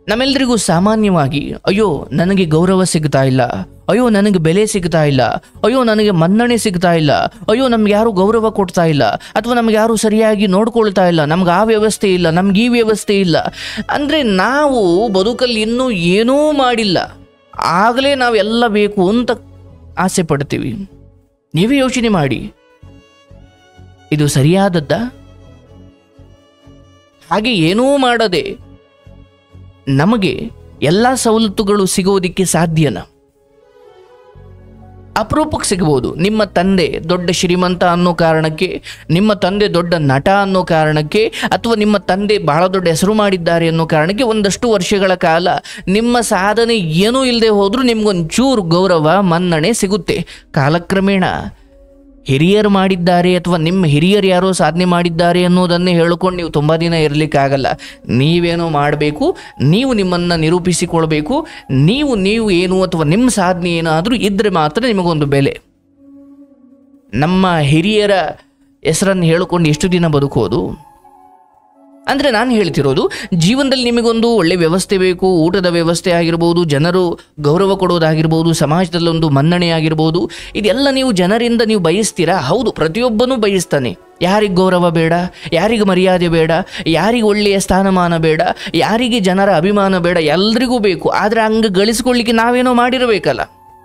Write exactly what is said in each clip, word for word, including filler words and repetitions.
ನಮ್ಮೆಲ್ಲರಿಗೂ ಸಾಮಾನ್ಯವಾಗಿ ಅಯ್ಯೋ ನನಗೆ ಗೌರವ ಸಿಗ್ತಾ ಇಲ್ಲ, ಅಯ್ಯೋ ನನಗೆ ಬೆಲೆ ಸಿಗ್ತಾ ಇಲ್ಲ, ಅಯ್ಯೋ ನನಗೆ ಮನ್ನಣೆ ಸಿಗ್ತಾ ಇಲ್ಲ, ಅಯ್ಯೋ ನಮ್ಗೆ ಯಾರು ಗೌರವ ಕೊಡ್ತಾ ಇಲ್ಲ, ಅಥವಾ ನಮ್ಗೆ ಯಾರು ಸರಿಯಾಗಿ ನೋಡ್ಕೊಳ್ತಾ ಇಲ್ಲ, ನಮ್ಗೆ ಆ ವ್ಯವಸ್ಥೆ ಇಲ್ಲ, ನಮ್ಗೆ ಈ ವ್ಯವಸ್ಥೆ ಇಲ್ಲ. ಅಂದರೆ ನಾವು ಬದುಕಲ್ಲಿ ಇನ್ನೂ ಏನೂ ಮಾಡಿಲ್ಲ, ಆಗಲೇ ನಾವೆಲ್ಲ ಬೇಕು ಅಂತ ಆಸೆ ಪಡ್ತೀವಿ. ನೀವೇ ಯೋಚನೆ ಮಾಡಿ, ಇದು ಸರಿಯಾದದ್ದ? ಹಾಗೆ ಏನೂ ಮಾಡದೆ ನಮಗೆ ಎಲ್ಲ ಸವಲತ್ತುಗಳು ಸಿಗೋದಿಕ್ಕೆ ಸಾಧ್ಯನಾ? ಅಪರೂಪಕ್ಕೆ ಸಿಗಬಹುದು. ನಿಮ್ಮ ತಂದೆ ದೊಡ್ಡ ಶ್ರೀಮಂತ ಅನ್ನೋ ಕಾರಣಕ್ಕೆ, ನಿಮ್ಮ ತಂದೆ ದೊಡ್ಡ ನಟ ಅನ್ನೋ ಕಾರಣಕ್ಕೆ, ಅಥವಾ ನಿಮ್ಮ ತಂದೆ ಬಹಳ ದೊಡ್ಡ ಹೆಸರು ಮಾಡಿದ್ದಾರೆ ಅನ್ನೋ ಕಾರಣಕ್ಕೆ ಒಂದಷ್ಟು ವರ್ಷಗಳ ಕಾಲ ನಿಮ್ಮ ಸಾಧನೆ ಏನೂ ಇಲ್ಲದೆ ಹೋದರೂ ನಿಮ್ಗೊಂಚೂರು ಗೌರವ ಮನ್ನಣೆ ಸಿಗುತ್ತೆ. ಕಾಲಕ್ರಮೇಣ ಹಿರಿಯರು ಮಾಡಿದ್ದಾರೆ ಅಥವಾ ನಿಮ್ಮ ಹಿರಿಯರು ಯಾರೋ ಸಾಧನೆ ಮಾಡಿದ್ದಾರೆ ಅನ್ನೋದನ್ನೇ ಹೇಳ್ಕೊಂಡು ನೀವು ತುಂಬ ದಿನ ಇರಲಿಕ್ಕಾಗಲ್ಲ. ನೀವೇನೋ ಮಾಡಬೇಕು, ನೀವು ನಿಮ್ಮನ್ನು ನಿರೂಪಿಸಿಕೊಳ್ಬೇಕು. ನೀವು ನೀವು ಏನು ಅಥವಾ ನಿಮ್ಮ ಸಾಧನೆ ಏನಾದರೂ ಇದ್ದರೆ ಮಾತ್ರ ನಿಮಗೊಂದು ಬೆಲೆ. ನಮ್ಮ ಹಿರಿಯರ ಹೆಸರನ್ನು ಹೇಳಿಕೊಂಡು ಎಷ್ಟು ದಿನ ಬದುಕೋದು? ಅಂದರೆ ನಾನು ಹೇಳ್ತಿರೋದು, ಜೀವನದಲ್ಲಿ ನಿಮಗೊಂದು ಒಳ್ಳೆ ವ್ಯವಸ್ಥೆ ಬೇಕು. ಊಟದ ವ್ಯವಸ್ಥೆ ಆಗಿರ್ಬೋದು, ಜನರು ಗೌರವ ಕೊಡೋದಾಗಿರ್ಬೋದು, ಸಮಾಜದಲ್ಲೊಂದು ಮನ್ನಣೆ ಆಗಿರ್ಬೋದು. ಇದೆಲ್ಲ ನೀವು ಜನರಿಂದ ನೀವು ಬಯಸ್ತೀರಾ? ಹೌದು, ಪ್ರತಿಯೊಬ್ಬನೂ ಬಯಸ್ತಾನೆ. ಯಾರಿಗೆ ಗೌರವ ಬೇಡ, ಯಾರಿಗೆ ಮರ್ಯಾದೆ ಬೇಡ, ಯಾರಿಗೆ ಒಳ್ಳೆಯ ಸ್ಥಾನಮಾನ ಬೇಡ, ಯಾರಿಗೆ ಜನರ ಅಭಿಮಾನ ಬೇಡ, ಎಲ್ರಿಗೂ ಬೇಕು. ಆದರೆ ಹಂಗೆ ಗಳಿಸ್ಕೊಳ್ಳಿಕ್ಕೆ ನಾವೇನೋ ಮಾಡಿರಬೇಕಲ್ಲ.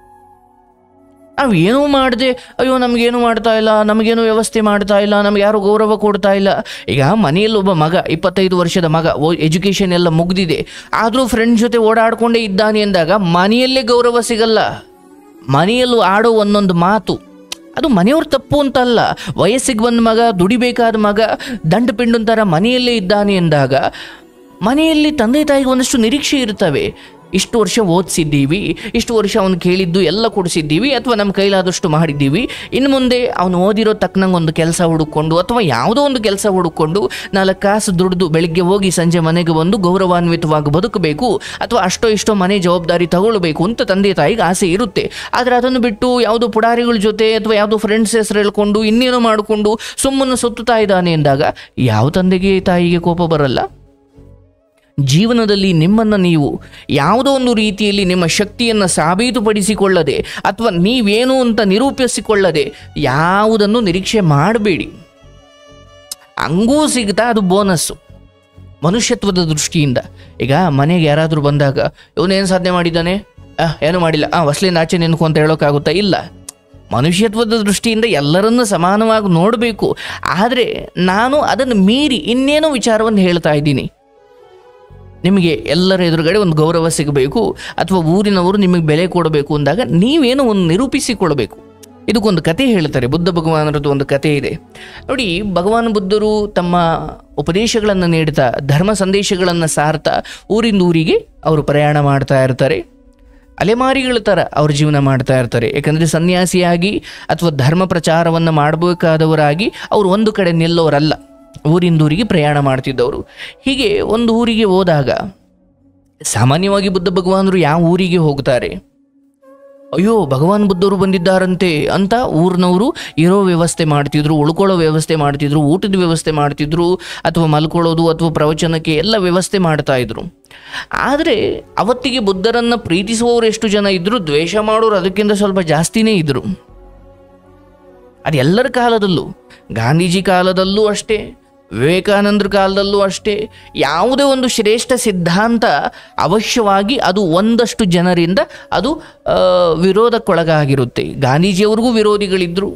ನಾವು ಏನೂ ಮಾಡದೆ ಅಯ್ಯೋ ನಮಗೇನು ಮಾಡ್ತಾ ಇಲ್ಲ, ನಮಗೇನು ವ್ಯವಸ್ಥೆ ಮಾಡ್ತಾ ಇಲ್ಲ, ನಮ್ಗೆ ಯಾರು ಗೌರವ ಕೊಡ್ತಾ ಇಲ್ಲ. ಈಗ ಮನೆಯಲ್ಲಿ ಒಬ್ಬ ಮಗ, ಇಪ್ಪತ್ತೈದು ವರ್ಷದ ಮಗ, ಓ ಎಜುಕೇಷನ್ ಎಲ್ಲ ಮುಗ್ದಿದೆ, ಆದರೂ ಫ್ರೆಂಡ್ ಜೊತೆ ಓಡಾಡ್ಕೊಂಡೇ ಇದ್ದಾನೆ ಅಂದಾಗ ಮನೆಯಲ್ಲೇ ಗೌರವ ಸಿಗಲ್ಲ. ಮನೆಯಲ್ಲೂ ಆಡೋ ಒಂದೊಂದು ಮಾತು ಅದು ಮನೆಯವ್ರ ತಪ್ಪು ಅಂತಲ್ಲ. ವಯಸ್ಸಿಗೆ ಬಂದ ಮಗ, ದುಡಿಬೇಕಾದ ಮಗ, ದಂಡ ಪಿಂಡನ್ ಥರ ಮನೆಯಲ್ಲೇ ಇದ್ದಾನೆ ಎಂದಾಗ ಮನೆಯಲ್ಲಿ ತಂದೆ ತಾಯಿಗೆ ಒಂದಷ್ಟು ನಿರೀಕ್ಷೆ ಇರ್ತವೆ. ಇಷ್ಟು ವರ್ಷ ಓದಿಸಿದ್ದೀವಿ, ಇಷ್ಟು ವರ್ಷ ಅವನು ಕೇಳಿದ್ದು ಎಲ್ಲ ಕೊಡಿಸಿದ್ದೀವಿ, ಅಥವಾ ನಮ್ಮ ಕೈಲಾದಷ್ಟು ಮಾಡಿದ್ದೀವಿ. ಇನ್ನು ಮುಂದೆ ಅವನು ಓದಿರೋ ತಕ್ಕನಂಗೆ ಒಂದು ಕೆಲಸ ಹುಡುಕೊಂಡು, ಅಥವಾ ಯಾವುದೋ ಒಂದು ಕೆಲಸ ಹುಡುಕೊಂಡು ನಾಲ್ಕು ಕಾಸು ದುಡಿದು ಬೆಳಿಗ್ಗೆ ಹೋಗಿ ಸಂಜೆ ಮನೆಗೆ ಬಂದು ಗೌರವಾನ್ವಿತವಾಗಿ ಬದುಕಬೇಕು, ಅಥವಾ ಅಷ್ಟೋ ಇಷ್ಟೋ ಮನೆ ಜವಾಬ್ದಾರಿ ತಗೊಳ್ಬೇಕು ಅಂತ ತಂದೆ ತಾಯಿಗೆ ಆಸೆ ಇರುತ್ತೆ. ಆದರೆ ಅದನ್ನು ಬಿಟ್ಟು ಯಾವುದೋ ಪುಡಾರಿಗಳ ಜೊತೆ ಅಥವಾ ಯಾವುದೋ ಫ್ರೆಂಡ್ಸ್ ಹೆಸರು ಹೇಳ್ಕೊಂಡು ಇನ್ನೇನೋ ಮಾಡಿಕೊಂಡು ಸುಮ್ಮನೆ ಸುತ್ತುತ್ತಾ ಇದ್ದಾನೆ ಎಂದಾಗ ಯಾವ ತಂದೆಗೆ ತಾಯಿಗೆ ಕೋಪ ಬರಲ್ಲ? ಜೀವನದಲ್ಲಿ ನಿಮ್ಮನ್ನು ನೀವು ಯಾವುದೋ ಒಂದು ರೀತಿಯಲ್ಲಿ ನಿಮ್ಮ ಶಕ್ತಿಯನ್ನು ಸಾಬೀತುಪಡಿಸಿಕೊಳ್ಳದೆ ಅಥವಾ ನೀವೇನು ಅಂತ ನಿರೂಪಿಸಿಕೊಳ್ಳದೆ ಯಾವುದನ್ನು ನಿರೀಕ್ಷೆ ಮಾಡಬೇಡಿ. ಹಂಗೂ ಸಿಗ್ತಾ ಅದು ಬೋನಸ್ಸು ಮನುಷ್ಯತ್ವದ ದೃಷ್ಟಿಯಿಂದ. ಈಗ ಮನೆಗೆ ಯಾರಾದರೂ ಬಂದಾಗ ಇವನೇನು ಸಾಧನೆ ಮಾಡಿದ್ದಾನೆ, ಏನು ಮಾಡಿಲ್ಲ, ಆ ಹೊಸಲಿಂದ ಆಚೆ ನಿನ್ಕು ಅಂತ ಹೇಳೋಕ್ಕಾಗುತ್ತಾ? ಇಲ್ಲ. ಮನುಷ್ಯತ್ವದ ದೃಷ್ಟಿಯಿಂದ ಎಲ್ಲರನ್ನೂ ಸಮಾನವಾಗಿ ನೋಡಬೇಕು. ಆದರೆ ನಾನು ಅದನ್ನು ಮೀರಿ ಇನ್ನೇನೋ ವಿಚಾರವನ್ನು ಹೇಳ್ತಾ ಇದ್ದೀನಿ. ನಿಮಗೆ ಎಲ್ಲರ ಎದುರುಗಡೆ ಒಂದು ಗೌರವ ಸಿಗಬೇಕು, ಅಥವಾ ಊರಿನವರು ನಿಮಗೆ ಬೆಲೆ ಕೊಡಬೇಕು ಅಂದಾಗ ನೀವೇನೋ ಒಂದು ನಿರೂಪಿಸಿಕೊಳ್ಬೇಕು. ಇದಕ್ಕೊಂದು ಕತೆ ಹೇಳ್ತಾರೆ, ಬುದ್ಧ ಭಗವಾನರದ್ದು ಒಂದು ಕತೆ ಇದೆ ನೋಡಿ. ಭಗವಾನ್ ಬುದ್ಧರು ತಮ್ಮ ಉಪದೇಶಗಳನ್ನು ನೀಡ್ತಾ, ಧರ್ಮ ಸಂದೇಶಗಳನ್ನು ಸಾರ್ತಾ ಊರಿಂದ ಊರಿಗೆ ಅವರು ಪ್ರಯಾಣ ಮಾಡ್ತಾ ಇರ್ತಾರೆ. ಅಲೆಮಾರಿಗಳ ಥರ ಅವ್ರ ಜೀವನ ಮಾಡ್ತಾ ಇರ್ತಾರೆ. ಯಾಕಂದರೆ ಸನ್ಯಾಸಿಯಾಗಿ ಅಥವಾ ಧರ್ಮ ಪ್ರಚಾರವನ್ನು ಮಾಡಬೇಕಾದವರಾಗಿ ಅವರು ಒಂದು ಕಡೆ ನಿಲ್ಲೋರಲ್ಲ, ಊರಿಂದೂರಿಗೆ ಪ್ರಯಾಣ ಮಾಡ್ತಿದ್ದವರು. ಹೀಗೆ ಒಂದು ಊರಿಗೆ ಹೋದಾಗ ಸಾಮಾನ್ಯವಾಗಿ ಬುದ್ಧ ಭಗವಾನರು ಯಾವ ಊರಿಗೆ ಹೋಗ್ತಾರೆ, ಅಯ್ಯೋ ಭಗವಾನ್ ಬುದ್ಧರು ಬಂದಿದ್ದಾರಂತೆ ಅಂತ ಊರಿನವರು ಇರೋ ವ್ಯವಸ್ಥೆ ಮಾಡ್ತಿದ್ರು, ಉಳ್ಕೊಳ್ಳೋ ವ್ಯವಸ್ಥೆ ಮಾಡ್ತಿದ್ರು, ಊಟದ ವ್ಯವಸ್ಥೆ ಮಾಡ್ತಿದ್ರು, ಅಥವಾ ಮಲ್ಕೊಳ್ಳೋದು ಅಥವಾ ಪ್ರವಚನಕ್ಕೆ ಎಲ್ಲ ವ್ಯವಸ್ಥೆ ಮಾಡ್ತಾ ಇದ್ರು. ಆದರೆ ಅವತ್ತಿಗೆ ಬುದ್ಧರನ್ನು ಪ್ರೀತಿಸುವವರು ಎಷ್ಟು ಜನ ಇದ್ದರು, ದ್ವೇಷ ಮಾಡೋರು ಅದಕ್ಕಿಂತ ಸ್ವಲ್ಪ ಜಾಸ್ತಿನೇ ಇದ್ದರು. ಅದು ಎಲ್ಲರ ಕಾಲದಲ್ಲೂ, ಗಾಂಧೀಜಿ ಕಾಲದಲ್ಲೂ ಅಷ್ಟೇ, ವಿವೇಕಾನಂದರ ಕಾಲದಲ್ಲೂ ಅಷ್ಟೇ. ಯಾವುದೇ ಒಂದು ಶ್ರೇಷ್ಠ ಸಿದ್ಧಾಂತ ಅವಶ್ಯವಾಗಿ ಅದು ಒಂದಷ್ಟು ಜನರಿಂದ ಅದು ವಿರೋಧಕ್ಕೊಳಗಾಗಿರುತ್ತೆ. ಗಾಂಧೀಜಿಯವ್ರಿಗೂ ವಿರೋಧಿಗಳಿದ್ದರು,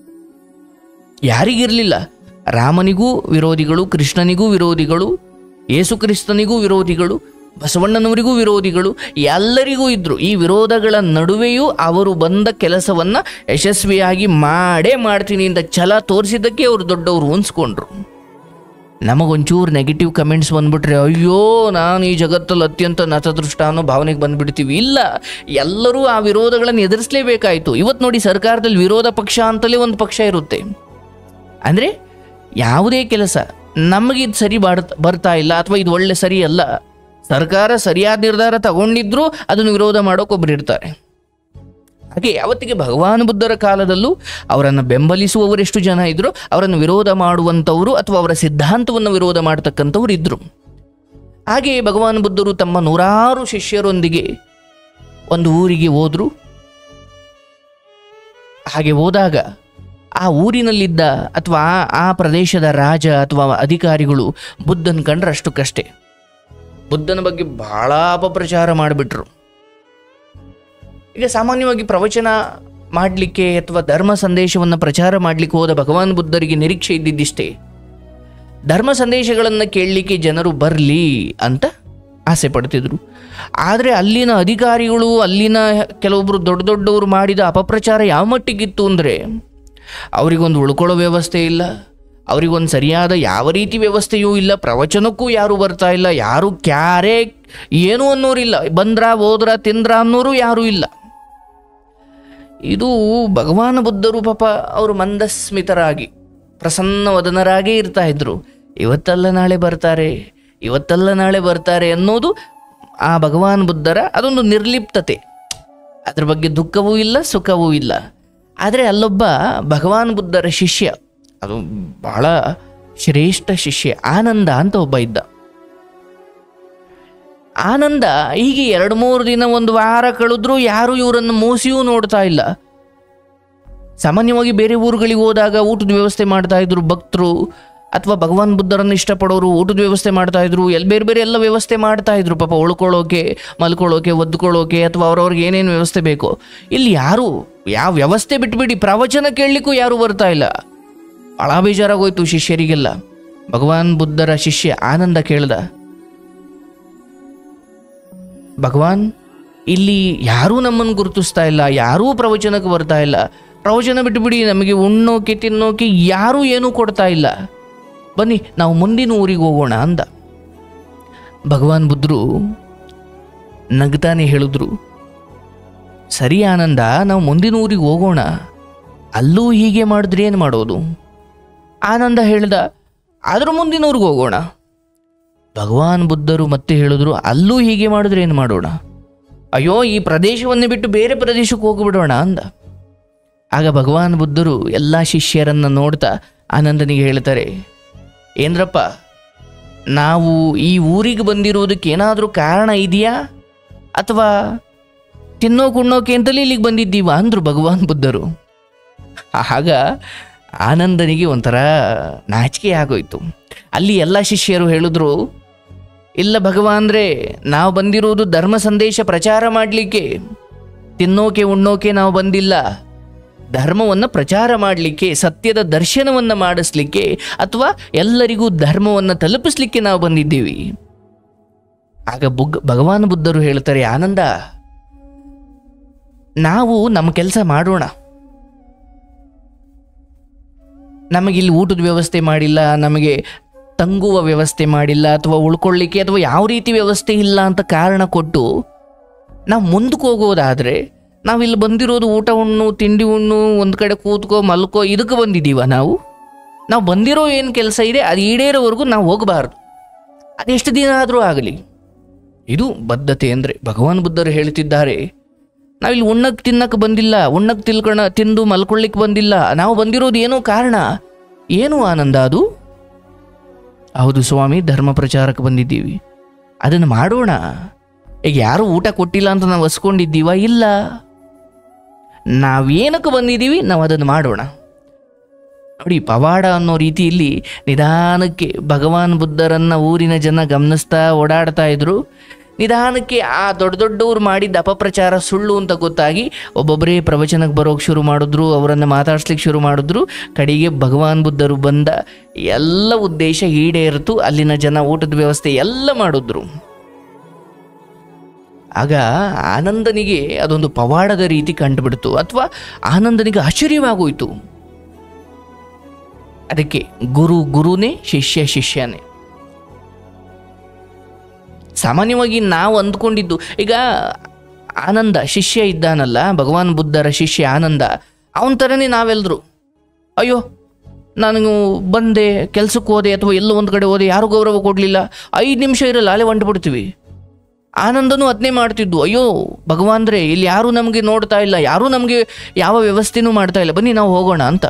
ಯಾರಿಗಿರಲಿಲ್ಲ? ರಾಮನಿಗೂ ವಿರೋಧಿಗಳು, ಕೃಷ್ಣನಿಗೂ ವಿರೋಧಿಗಳು, ಯೇಸು ಕ್ರಿಸ್ತನಿಗೂ ವಿರೋಧಿಗಳು, ಬಸವಣ್ಣನವರಿಗೂ ವಿರೋಧಿಗಳು, ಎಲ್ಲರಿಗೂ ಇದ್ದರು. ಈ ವಿರೋಧಗಳ ನಡುವೆಯೂ ಅವರು ಬಂದ ಕೆಲಸವನ್ನು ಯಶಸ್ವಿಯಾಗಿ ಮಾಡೇ ಮಾಡ್ತೀನಿ ಅಂತ ಛಲ ತೋರಿಸಿದ್ದಕ್ಕೆ ಅವರು ದೊಡ್ಡವರು ಅನ್ಸ್ಕೊಂಡ್ರು. ನಮಗೊಂಚೂರು ನೆಗೆಟಿವ್ ಕಮೆಂಟ್ಸ್ ಬಂದುಬಿಟ್ರೆ ಅಯ್ಯೋ ನಾನು ಈ ಜಗತ್ತಲ್ಲಿ ಅತ್ಯಂತ ನತದೃಷ್ಟ ಅನ್ನೋ ಭಾವನೆಗೆ ಬಂದುಬಿಡ್ತೀವಿ. ಇಲ್ಲ, ಎಲ್ಲರೂ ಆ ವಿರೋಧಗಳನ್ನು ಎದುರಿಸಲೇಬೇಕಾಯಿತು. ಇವತ್ತು ನೋಡಿ, ಸರ್ಕಾರದಲ್ಲಿ ವಿರೋಧ ಪಕ್ಷ ಅಂತಲೇ ಒಂದು ಪಕ್ಷ ಇರುತ್ತೆ. ಅಂದರೆ ಯಾವುದೇ ಕೆಲಸ ನಮಗಿದು ಸರಿ ಬಾಡ್ ಬರ್ತಾ ಇಲ್ಲ ಅಥವಾ ಇದು ಒಳ್ಳೆ ಸರಿ ಅಲ್ಲ, ಸರ್ಕಾರ ಸರಿಯಾದ ನಿರ್ಧಾರ ತಗೊಂಡಿದ್ರೂ ಅದನ್ನು ವಿರೋಧ ಮಾಡೋಕೊಬ್ಬರು ಇರ್ತಾರೆ. ಹಾಗೆ ಯಾವತ್ತಿಗೆ ಭಗವಾನ್ ಬುದ್ಧರ ಕಾಲದಲ್ಲೂ ಅವರನ್ನು ಬೆಂಬಲಿಸುವವರು ಎಷ್ಟು ಜನ ಇದ್ದರು, ಅವರನ್ನು ವಿರೋಧ ಮಾಡುವಂಥವರು ಅಥವಾ ಅವರ ಸಿದ್ಧಾಂತವನ್ನು ವಿರೋಧ ಮಾಡ್ತಕ್ಕಂಥವ್ರು ಇದ್ದರು. ಹಾಗೆಯೇ ಭಗವಾನ್ ಬುದ್ಧರು ತಮ್ಮ ನೂರಾರು ಶಿಷ್ಯರೊಂದಿಗೆ ಒಂದು ಊರಿಗೆ ಹೋದರು. ಹಾಗೆ ಹೋದಾಗ ಆ ಊರಿನಲ್ಲಿದ್ದ ಅಥವಾ ಆ ಪ್ರದೇಶದ ರಾಜ ಅಥವಾ ಅಧಿಕಾರಿಗಳು ಬುದ್ಧನ ಕಂಡ್ರೆ ಅಷ್ಟಕ್ಕಷ್ಟೇ ಬುದ್ಧನ ಬಗ್ಗೆ ಬಹಳ ಅಪಪ್ರಚಾರ ಮಾಡಿಬಿಟ್ರು. ಈಗ ಸಾಮಾನ್ಯವಾಗಿ ಪ್ರವಚನ ಮಾಡಲಿಕ್ಕೆ ಅಥವಾ ಧರ್ಮ ಸಂದೇಶವನ್ನು ಪ್ರಚಾರ ಮಾಡಲಿಕ್ಕೆ ಹೋದ ಭಗವಾನ್ ಬುದ್ಧರಿಗೆ ನಿರೀಕ್ಷೆ ಇದ್ದಿದ್ದಿಷ್ಟೇ, ಧರ್ಮ ಸಂದೇಶಗಳನ್ನು ಕೇಳಲಿಕ್ಕೆ ಜನರು ಬರಲಿ ಅಂತ ಆಸೆ ಪಡ್ತಿದ್ರು. ಆದರೆ ಅಲ್ಲಿನ ಅಧಿಕಾರಿಗಳು, ಅಲ್ಲಿನ ಕೆಲವೊಬ್ಬರು ದೊಡ್ಡ ದೊಡ್ಡವರು ಮಾಡಿದ ಅಪಪ್ರಚಾರ ಯಾವ ಮಟ್ಟಿಗಿತ್ತು ಅಂದರೆ, ಅವರಿಗೊಂದು ಉಳ್ಕೊಳ್ಳೋ ವ್ಯವಸ್ಥೆ ಇಲ್ಲ, ಅವರಿಗೊಂದು ಸರಿಯಾದ ಯಾವ ರೀತಿ ವ್ಯವಸ್ಥೆಯೂ ಇಲ್ಲ, ಪ್ರವಚನಕ್ಕೂ ಯಾರೂ ಬರ್ತಾ ಇಲ್ಲ, ಯಾರು ಕ್ಯಾರೆ ಏನು ಅನ್ನೋರಿಲ್ಲ, ಬಂದ್ರ ಹೋದ್ರ ತಿಂದ್ರ ಅನ್ನೋರು ಯಾರೂ ಇಲ್ಲ. ಇದು ಭಗವಾನ್ ಬುದ್ಧರು ಪಾಪ ಅವರು ಮಂದಸ್ಮಿತರಾಗಿ ಪ್ರಸನ್ನವದನರಾಗೇ ಇರ್ತಾ ಇದ್ರು. ಇವತ್ತಲ್ಲ ನಾಳೆ ಬರ್ತಾರೆ, ಇವತ್ತಲ್ಲ ನಾಳೆ ಬರ್ತಾರೆ ಅನ್ನೋದು ಆ ಭಗವಾನ್ ಬುದ್ಧರ ಅದೊಂದು ನಿರ್ಲಿಪ್ತತೆ. ಅದ್ರ ಬಗ್ಗೆ ದುಃಖವೂ ಇಲ್ಲ, ಸುಖವೂ ಇಲ್ಲ. ಆದರೆ ಅಲ್ಲೊಬ್ಬ ಭಗವಾನ್ ಬುದ್ಧರ ಶಿಷ್ಯ, ಅದು ಬಹಳ ಶ್ರೇಷ್ಠ ಶಿಷ್ಯ, ಆನಂದ ಅಂತ ಒಬ್ಬ ಇದ್ದ. ಆನಂದ ಹೀಗೆ ಎರಡು ಮೂರು ದಿನ ಒಂದು ವಾರ ಕಳೆದ್ರೂ ಯಾರು ಇವರನ್ನು ಮೂಸಿಯೂ ನೋಡ್ತಾ ಇಲ್ಲ. ಸಾಮಾನ್ಯವಾಗಿ ಬೇರೆ ಊರುಗಳಿಗೆ ಹೋದಾಗ ಊಟದ ವ್ಯವಸ್ಥೆ ಮಾಡ್ತಾ ಇದ್ರು ಭಕ್ತರು, ಅಥವಾ ಭಗವಾನ್ ಬುದ್ಧರನ್ನು ಇಷ್ಟಪಡೋರು ಊಟದ ವ್ಯವಸ್ಥೆ ಮಾಡ್ತಾ ಇದ್ರು, ಎಲ್ಲಿ ಬೇರೆ ಬೇರೆ ಎಲ್ಲ ವ್ಯವಸ್ಥೆ ಮಾಡ್ತಾ ಇದ್ರು ಪಾಪ, ಉಳ್ಕೊಳ್ಳೋಕೆ, ಮಲ್ಕೊಳ್ಳೋಕೆ, ಒದ್ಕೊಳ್ಳೋಕೆ, ಅಥವಾ ಅವ್ರವ್ರಿಗೆ ಏನೇನು ವ್ಯವಸ್ಥೆ ಬೇಕೋ. ಇಲ್ಲಿ ಯಾರು ಯಾವ ವ್ಯವಸ್ಥೆ ಬಿಟ್ಬಿಡಿ, ಪ್ರವಚನ ಕೇಳಲಿಕ್ಕೂ ಯಾರು ಬರ್ತಾ ಇಲ್ಲ. ಭಾಳ ಬೇಜಾರಾಗೋಯ್ತು ಶಿಷ್ಯರಿಗೆಲ್ಲ. ಭಗವಾನ್ ಬುದ್ಧರ ಶಿಷ್ಯ ಆನಂದ ಕೇಳ್ದ, ಭಗವಾನ್, ಇಲ್ಲಿ ಯಾರೂ ನಮ್ಮನ್ನು ಗುರುತಿಸ್ತಾ ಇಲ್ಲ, ಯಾರೂ ಪ್ರವಚನಕ್ಕೆ ಬರ್ತಾ ಇಲ್ಲ, ಪ್ರವಚನ ಬಿಟ್ಟುಬಿಡಿ, ನಮಗೆ ಉಣ್ಣೋಕೆ ತಿನ್ನೋಕೆ ಯಾರೂ ಏನೂ ಕೊಡ್ತಾ ಇಲ್ಲ, ಬನ್ನಿ ನಾವು ಮುಂದಿನ ಊರಿಗೆ ಹೋಗೋಣ ಅಂದ. ಭಗವಾನ್ ಬುದ್ಧರು ನಗ್ತಾನೆ ಹೇಳಿದ್ರು, ಸರಿ ಆನಂದ, ನಾವು ಮುಂದಿನ ಊರಿಗೆ ಹೋಗೋಣ, ಅಲ್ಲೂ ಹೀಗೆ ಮಾಡಿದ್ರೆ ಏನು ಮಾಡೋದು? ಆನಂದ ಹೇಳ್ದ, ಆದರೂ ಮುಂದಿನ ಊರಿಗೆ ಹೋಗೋಣ. ಭಗವಾನ್ ಬುದ್ಧರು ಮತ್ತೆ ಹೇಳಿದ್ರು, ಅಲ್ಲೂ ಹೀಗೆ ಮಾಡಿದ್ರೆ ಏನು ಮಾಡೋಣ? ಅಯ್ಯೋ, ಈ ಪ್ರದೇಶವನ್ನೇ ಬಿಟ್ಟು ಬೇರೆ ಪ್ರದೇಶಕ್ಕೆ ಹೋಗಿಬಿಡೋಣ ಅಂದ. ಆಗ ಭಗವಾನ್ ಬುದ್ಧರು ಎಲ್ಲ ಶಿಷ್ಯರನ್ನು ನೋಡ್ತಾ ಆನಂದನಿಗೆ ಹೇಳ್ತಾರೆ, ಏನ್ರಪ್ಪ, ನಾವು ಈ ಊರಿಗೆ ಬಂದಿರೋದಕ್ಕೆ ಏನಾದರೂ ಕಾರಣ ಇದೆಯಾ, ಅಥವಾ ತಿನ್ನೋ ಕುಣ್ಣೋಕೆ ಅಂತಲೇ ಇಲ್ಲಿಗೆ ಬಂದಿದ್ದೀವ ಅಂದರು ಭಗವಾನ್ ಬುದ್ಧರು. ಆಗ ಆನಂದನಿಗೆ ಒಂಥರ ನಾಚಿಕೆ ಆಗೋಯ್ತು. ಅಲ್ಲಿ ಎಲ್ಲ ಶಿಷ್ಯರು ಹೇಳಿದ್ರು, ಇಲ್ಲ ಭಗವಾನ್ರೇ, ನಾವು ಬಂದಿರೋದು ಧರ್ಮ ಸಂದೇಶ ಪ್ರಚಾರ ಮಾಡಲಿಕ್ಕೆ, ತಿನ್ನೋಕೆ ಉಣ್ಣೋಕೆ ನಾವು ಬಂದಿಲ್ಲ, ಧರ್ಮವನ್ನು ಪ್ರಚಾರ ಮಾಡಲಿಕ್ಕೆ, ಸತ್ಯದ ದರ್ಶನವನ್ನು ಮಾಡಿಸ್ಲಿಕ್ಕೆ, ಅಥವಾ ಎಲ್ಲರಿಗೂ ಧರ್ಮವನ್ನು ತಲುಪಿಸ್ಲಿಕ್ಕೆ ನಾವು ಬಂದಿದ್ದೀವಿ. ಆಗ ಬುಗ್ ಭಗವಾನ್ ಬುದ್ಧರು ಹೇಳ್ತಾರೆ, ಆನಂದ, ನಾವು ನಮ್ಮ ಕೆಲಸ ಮಾಡೋಣ, ನಮಗಿಲ್ಲಿ ಊಟದ ವ್ಯವಸ್ಥೆ ಮಾಡಿಲ್ಲ, ನಮಗೆ ತಂಗುವ ವ್ಯವಸ್ಥೆ ಮಾಡಿಲ್ಲ, ಅಥವಾ ಉಳ್ಕೊಳ್ಳಿಕ್ಕೆ ಅಥವಾ ಯಾವ ರೀತಿ ವ್ಯವಸ್ಥೆ ಇಲ್ಲ ಅಂತ ಕಾರಣ ಕೊಟ್ಟು ನಾವು ಮುಂದಕ್ಕೆ ಹೋಗೋದಾದರೆ, ನಾವಿಲ್ಲಿ ಬಂದಿರೋದು ಊಟ ಉಣ್ಣು, ತಿಂಡಿ ಉಣ್ಣು, ಒಂದು ಕಡೆ ಕೂತ್ಕೋ ಮಲ್ಕೋ ಇದಕ್ಕೆ ಬಂದಿದ್ದೀವ? ನಾವು ನಾವು ಬಂದಿರೋ ಏನು ಕೆಲಸ ಇದೆ ಅದು ಈಡೇರೋವರೆಗೂ ನಾವು ಹೋಗಬಾರ್ದು, ಅದೆಷ್ಟು ದಿನ ಆದರೂ ಆಗಲಿ. ಇದು ಬದ್ಧತೆ ಅಂದರೆ. ಭಗವಾನ್ ಬುದ್ಧರು ಹೇಳ್ತಿದ್ದಾರೆ, ನಾವಿಲ್ಲಿ ಉಣ್ಣಕ್ಕೆ ತಿನ್ನಕ್ಕೆ ಬಂದಿಲ್ಲ, ಉಣ್ಣಕ್ಕೆ ತಿಳ್ಕೊಳ ತಿಂದು ಮಲ್ಕೊಳ್ಳಿಕ್ಕೆ ಬಂದಿಲ್ಲ, ನಾವು ಬಂದಿರೋದು ಏನೋ ಕಾರಣ. ಏನು ಆನಂದ ಅದು? ಹೌದು ಸ್ವಾಮಿ, ಧರ್ಮ ಪ್ರಚಾರಕ್ಕೆ ಬಂದಿದ್ದೀವಿ, ಅದನ್ನು ಮಾಡೋಣ. ಈಗ ಯಾರೂ ಊಟ ಕೊಟ್ಟಿಲ್ಲ ಅಂತ ನಾವು ಹಸ್ಕೊಂಡಿದ್ದೀವ? ಇಲ್ಲ, ನಾವೇನಕ್ಕೆ ಬಂದಿದ್ದೀವಿ ನಾವು ಅದನ್ನು ಮಾಡೋಣ. ನೋಡಿ, ಪವಾಡ ಅನ್ನೋ ರೀತಿಯಲ್ಲಿ ನಿಧಾನಕ್ಕೆ ಭಗವಾನ್ ಬುದ್ಧರನ್ನು ಊರಿನ ಜನ ಗಮನಿಸ್ತಾ ಓಡಾಡ್ತಾ ಇದ್ರು. ನಿಧಾನಕ್ಕೆ ಆ ದೊಡ್ಡ ದೊಡ್ಡವ್ರು ಮಾಡಿದ್ದ ಅಪಪ್ರಚಾರ ಸುಳ್ಳು ಅಂತ ಗೊತ್ತಾಗಿ ಒಬ್ಬೊಬ್ಬರೇ ಪ್ರವಚನಕ್ಕೆ ಬರೋಕ್ಕೆ ಶುರು ಮಾಡಿದ್ರು, ಅವರನ್ನು ಮಾತಾಡ್ಸ್ಲಿಕ್ಕೆ ಶುರು ಮಾಡಿದ್ರು. ಕಡೆಗೆ ಭಗವಾನ್ ಬುದ್ಧರು ಬಂದ ಎಲ್ಲ ಉದ್ದೇಶ ಈಡೇರಿತು. ಅಲ್ಲಿನ ಜನ ಊಟದ ವ್ಯವಸ್ಥೆ ಎಲ್ಲ ಮಾಡಿದ್ರು. ಆಗ ಆನಂದನಿಗೆ ಅದೊಂದು ಪವಾಡದ ರೀತಿ ಕಂಡುಬಿಡ್ತು, ಅಥವಾ ಆನಂದನಿಗೆ ಆಶ್ಚರ್ಯವಾಗೋಯ್ತು. ಅದಕ್ಕೆ ಗುರು ಗುರುನೇ, ಶಿಷ್ಯ ಶಿಷ್ಯನೇ. ಸಾಮಾನ್ಯವಾಗಿ ನಾವು ಅಂದ್ಕೊಂಡಿದ್ದು, ಈಗ ಆನಂದ ಶಿಷ್ಯ ಇದ್ದಾನಲ್ಲ, ಭಗವಾನ್ ಬುದ್ಧರ ಶಿಷ್ಯ ಆನಂದ, ಅವನ ಥರನೇ ನಾವೆಲ್ಲರೂ, ಅಯ್ಯೋ ನಾನು ಬಂದೆ, ಕೆಲ್ಸಕ್ಕೆ ಹೋದೆ ಅಥವಾ ಎಲ್ಲೋ ಒಂದು ಕಡೆ ಹೋದೆ, ಯಾರು ಗೌರವ ಕೊಡಲಿಲ್ಲ, ಐದು ನಿಮಿಷ ಇರಲ್ಲ ಅಲ್ಲೇ ಹೊಂಟ್ಬಿಡ್ತೀವಿ. ಆನಂದನೂ ಅದನ್ನೇ ಮಾಡ್ತಿದ್ದು, ಅಯ್ಯೋ ಭಗವಾನ್ರೇ, ಇಲ್ಲಿ ಯಾರೂ ನಮಗೆ ನೋಡ್ತಾ ಇಲ್ಲ, ಯಾರೂ ನಮಗೆ ಯಾವ ವ್ಯವಸ್ಥೆನೂ ಮಾಡ್ತಾ ಇಲ್ಲ, ಬನ್ನಿ ನಾವು ಹೋಗೋಣ ಅಂತ.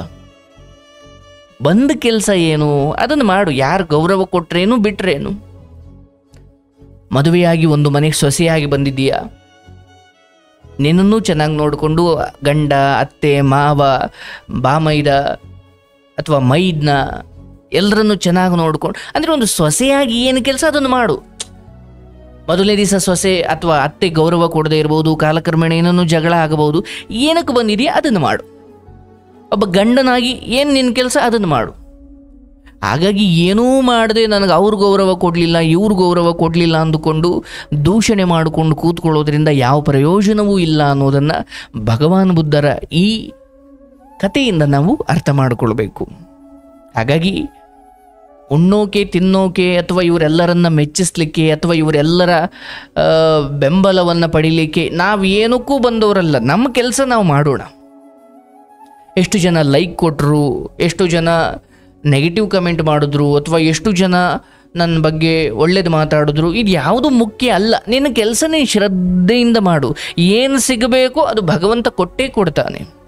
ಬಂದ ಕೆಲಸ ಏನು ಅದನ್ನು ಮಾಡು, ಯಾರು ಗೌರವ ಕೊಟ್ರೇನು ಬಿಟ್ರೇನು. ಮದುವೆಯಾಗಿ ಒಂದು ಮನೆಗೆ ಸೊಸೆಯಾಗಿ ಬಂದಿದ್ದೀಯಾ, ನಿನ್ನನ್ನು ಚೆನ್ನಾಗಿ ನೋಡಿಕೊಂಡು ಗಂಡ, ಅತ್ತೆ, ಮಾವ, ಬಾಮೈದ ಅಥವಾ ಮೈದ್ನ ಎಲ್ಲರನ್ನು ಚೆನ್ನಾಗಿ ನೋಡ್ಕೊಂಡು, ಅಂದರೆ ಒಂದು ಸೊಸೆಯಾಗಿ ಏನು ಕೆಲಸ ಅದನ್ನು ಮಾಡು. ಮೊದಲನೇ ದಿವಸ ಸೊಸೆ ಅಥವಾ ಅತ್ತೆ ಗೌರವ ಕೊಡದೇ ಇರ್ಬೋದು, ಕಾಲಕ್ರಮೇಣ ಏನನ್ನು ಜಗಳ ಆಗಬಹುದು. ಏನಕ್ಕೆ ಬಂದಿದೆಯಾ ಅದನ್ನು ಮಾಡು. ಒಬ್ಬ ಗಂಡನಾಗಿ ಏನು ನಿನ್ನ ಕೆಲಸ ಅದನ್ನು ಮಾಡು. ಹಾಗಾಗಿ ಏನೂ ಮಾಡದೆ ನನಗೆ ಅವ್ರ ಗೌರವ ಕೊಡಲಿಲ್ಲ, ಇವ್ರ ಗೌರವ ಕೊಡಲಿಲ್ಲ ಅಂದುಕೊಂಡು ದೂಷಣೆ ಮಾಡಿಕೊಂಡು ಕೂತ್ಕೊಳ್ಳೋದ್ರಿಂದ ಯಾವ ಪ್ರಯೋಜನವೂ ಇಲ್ಲ ಅನ್ನೋದನ್ನು ಭಗವಾನ್ ಬುದ್ಧರ ಈ ಕಥೆಯಿಂದ ನಾವು ಅರ್ಥ ಮಾಡಿಕೊಳ್ಬೇಕು. ಹಾಗಾಗಿ ಉಣ್ಣೋಕೆ, ತಿನ್ನೋಕೆ ಅಥವಾ ಇವರೆಲ್ಲರನ್ನ ಮೆಚ್ಚಿಸ್ಲಿಕ್ಕೆ ಅಥವಾ ಇವರೆಲ್ಲರ ಬೆಂಬಲವನ್ನು ಪಡೀಲಿಕ್ಕೆ ನಾವು ಏನಕ್ಕೂ ಬಂದವರಲ್ಲ. ನಮ್ಮ ಕೆಲಸ ನಾವು ಮಾಡೋಣ. ಎಷ್ಟು ಜನ ಲೈಕ್ ಕೊಟ್ಟರು, ಎಷ್ಟು ಜನ ನೆಗೆಟಿವ್ ಕಮೆಂಟ್ ಮಾಡಿದ್ರು, ಅಥವಾ ಎಷ್ಟು ಜನ ನನ್ನ ಬಗ್ಗೆ ಒಳ್ಳೇದು ಮಾತಾಡಿದ್ರು, ಇದು ಯಾವುದು ಮುಖ್ಯ ಅಲ್ಲ. ನಿನ್ನ ಕೆಲಸನೇ ಶ್ರದ್ಧೆಯಿಂದ ಮಾಡು. ಏನು ಸಿಗಬೇಕೋ ಅದು ಭಗವಂತ ಕೊಟ್ಟೇ ಕೊಡ್ತಾನೆ.